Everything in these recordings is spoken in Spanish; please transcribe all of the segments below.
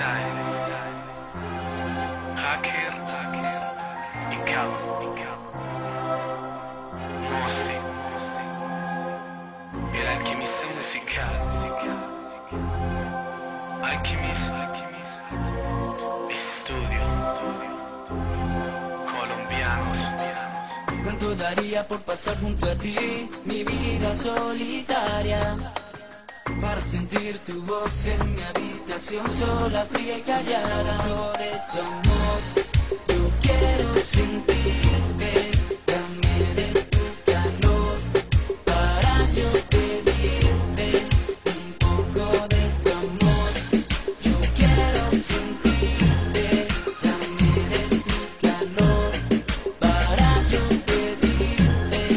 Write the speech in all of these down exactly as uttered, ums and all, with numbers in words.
style, hacker y cabo, Mosti, el alquimista musical, Alchemist, estudios colombianos. ¿Cuánto daría por pasar junto a ti mi vida solitaria? Para sentir tu voz en mi habitación sola, fría y callada. De tu amor yo quiero sentirte, dame de tu calor para yo pedirte un poco de tu amor. Yo quiero sentirte, dame de tu calor para yo pedirte.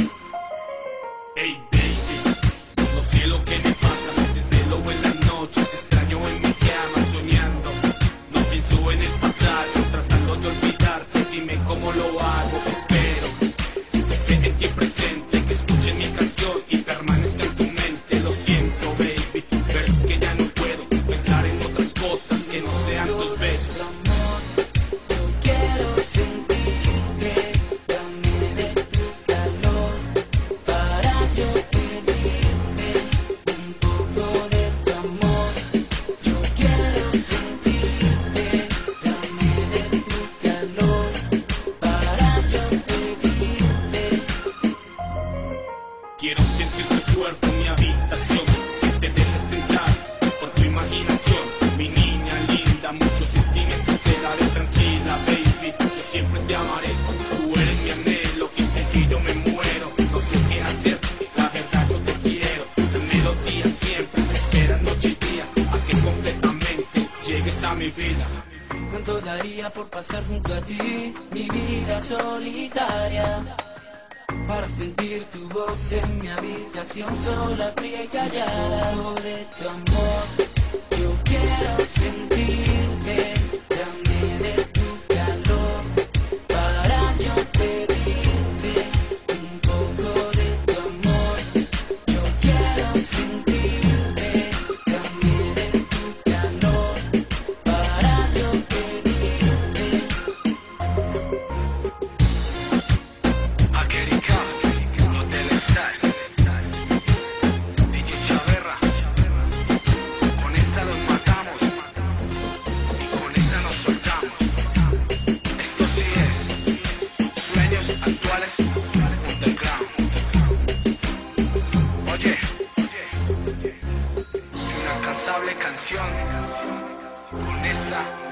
Hey baby, no sé lo que me pasa, desde luego en las noches extraño en mi cama soñando. No pienso en el pasado, tratando de olvidarte, dime cómo lo hago. Espero que esté en ti presente, que escuche mi canción y permanezca en tu mente. Lo siento baby, pero es que ya no puedo pensar en otras cosas que no sean tus besos. Yo quiero sentirte, dame de tu calor para yo pedirte un poco de tu amor. Yo quiero sentirte, dame de tu calor para yo pedirte. Quiero sentir tu cuerpo en mi habitación, que te dejes tentar por tu imaginación. Mi niña linda, muchos sentimientos te daré, tranquila baby, yo siempre te amaré. Tú eres mi anhelo y sin ti yo me muero. No sé qué hacer, la verdad yo te quiero. La melodía siempre me espera noche y día, a que completamente llegues a mi vida. ¿Cuánto daría por pasar junto a ti mi vida solitaria? Para sentir tu voz en mi habitación sola, fría y callada. Oh, de tu amor yo quiero sentirte, dame de tu calor para yo pedirte un poco de tu amor. Yo quiero sentirte, dame de tu calor para yo pedirte. Hacker y cabo, Hotel Style, D J Chaverra. Con esta los matamos y con esta nos soltamos. Esto sí es sueños actuales underground. Oye, una incansable canción. Con esta